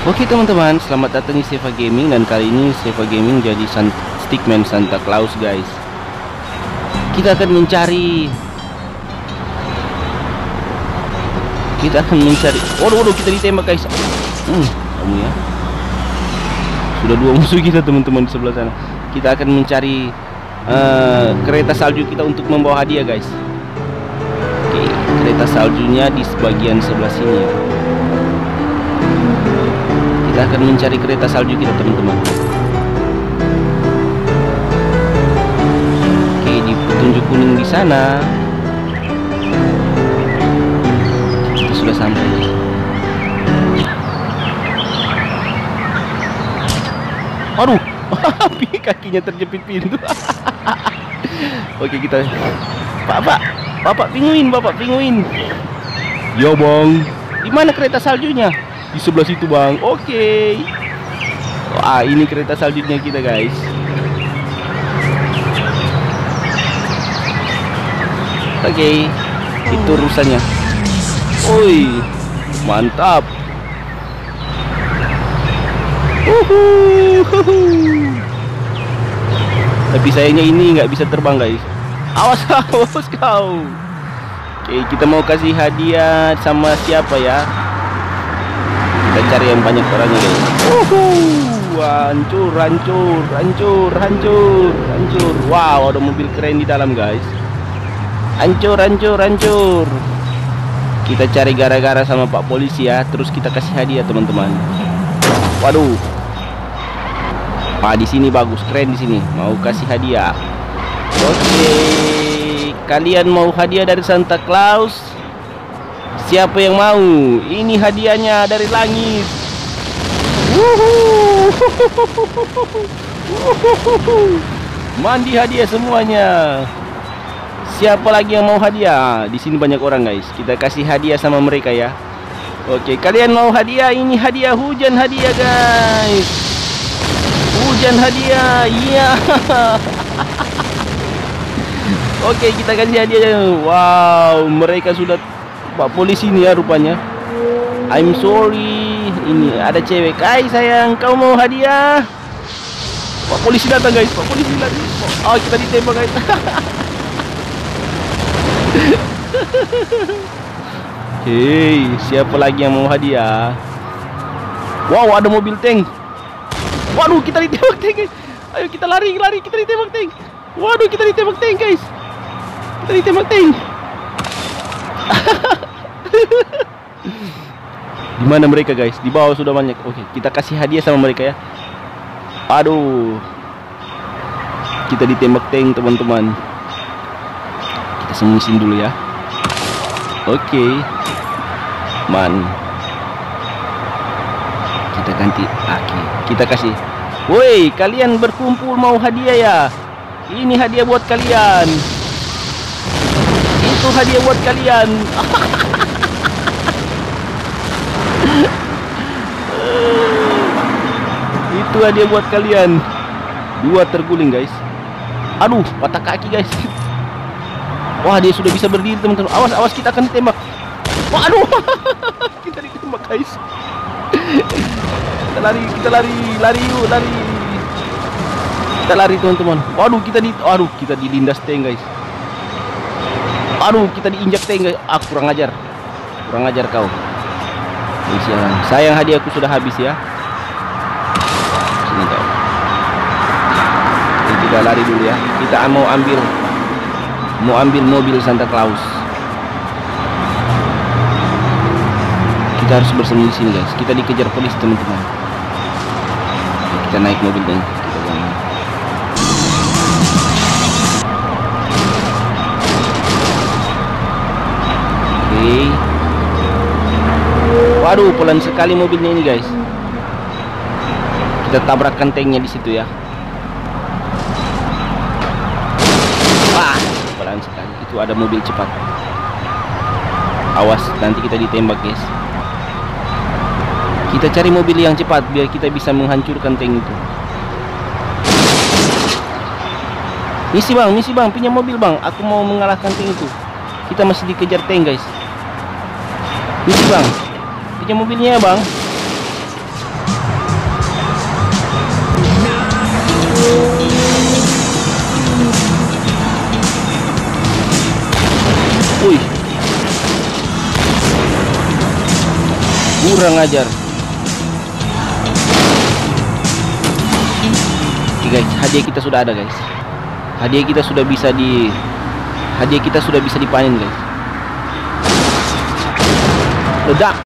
Oke teman-teman, selamat datang di Seva Gaming. Dan kali ini Seva Gaming jadi Stickman Santa Claus guys. Kita akan mencari waduh, kita ditembak guys. Kamu ya. Sudah dua musuh kita teman-teman di sebelah sana. Kita akan mencari kereta salju kita untuk membawa hadiah guys. Oke, kereta saljunya di bagian sebelah sini ya. Kita akan mencari kereta salju kita teman-teman. Oke, di petunjuk kuning di sana. Kita sudah sampai. Aduh, kakinya terjepit pintu. Oke, kita Bapak pinguin. Yo bang, di mana kereta saljunya? Di sebelah situ bang. Oke. Wah, ini kereta saljunya kita guys. Oke, itu urusannya. Oi, mantap. Tapi sayangnya ini nggak bisa terbang guys. Awas kau. Oke, kita mau kasih hadiah sama siapa ya? Kita cari yang banyak orangnya guys. Hancur. Wow, ada mobil keren di dalam guys. Hancur. Kita cari gara-gara sama Pak Polisi ya. Terus kita kasih hadiah teman-teman. Waduh. Di sini bagus, keren di sini. Mau kasih hadiah. Oke. Kalian mau hadiah dari Santa Claus? Siapa yang mau? Ini hadiahnya dari langit. Mandi hadiah semuanya. Siapa lagi yang mau hadiah? Di sini banyak orang guys. Kita kasih hadiah sama mereka ya. Oke, kalian mau hadiah? Ini hadiah, hujan hadiah guys. Hujan hadiah. Iya. Oke, kita kasih hadiah. Wow, mereka sudah Pak Polisi ini ya rupanya. I'm sorry. Ini ada cewek. Hai sayang, kau mau hadiah? Pak Polisi datang guys. Pak Polisi lagi. Oh, kita ditembak guys. Hei, siapa lagi yang mau hadiah? Wow, ada mobil tank. Waduh, kita ditembak tank guys. Ayo kita lari, kita ditembak tank. Waduh, kita ditembak tank guys. Kita ditembak tank. Di mana mereka guys? Di bawah sudah banyak. Oke, kita kasih hadiah sama mereka ya. Aduh, kita ditembak tank teman-teman. Kita sembunyiin dulu ya. Oke, kita ganti aki. Kita kasih. Woi, kalian berkumpul mau hadiah ya? Ini hadiah buat kalian. Itu hadiah buat kalian. Itu hadiah buat kalian. Dua terguling guys. Aduh, patah kaki guys. Wah, dia sudah bisa berdiri teman-teman. Awas, kita akan ditembak. Waduh. Kita ditembak guys. Kita lari yuk. Kita lari teman-teman. Waduh, kita dilindas tank guys. Aduh, kita diinjak tank guys. Kurang ajar kau. Sayang hadiahku sudah habis ya. Sini kau. Kita lari dulu ya. Kita mau ambil mobil Santa Claus. Kita harus bersembunyi di sini guys. Kita dikejar polisi teman-teman. Kita naik mobil dan kita jalan. Oke. Waduh, pelan sekali mobilnya ini guys. Kita tabrakkan tanknya di situ ya. Wah, pelan sekali. Itu ada mobil cepat. Awas, nanti kita ditembak guys. Kita cari mobil yang cepat biar kita bisa menghancurkan tank itu. Misi bang, pinjam mobil bang. Aku mau mengalahkan tank itu. Kita masih dikejar tank guys. Misi bang, pinjam mobilnya ya bang. Wih, kurang ajar. Oke guys, hadiah kita sudah ada guys. Hadiah kita sudah bisa dipanen guys. Ledak.